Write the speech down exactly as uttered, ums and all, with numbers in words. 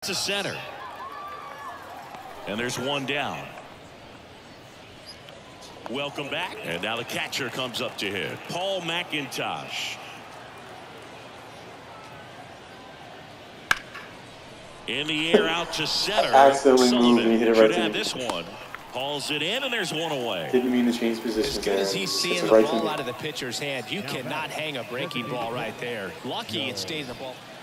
to center. And there's one down. Welcome back. And now the catcher comes up to hit. Paul McIntosh. In the air out to center. Accidentally moved and he hit it right should to have me. this one. Hauls it in, and there's one away. Didn't mean to change positions. As good there. as he's seeing the right ball out of the pitcher's hand, you cannot hang a breaking ball right there. Lucky it stayed in the ball.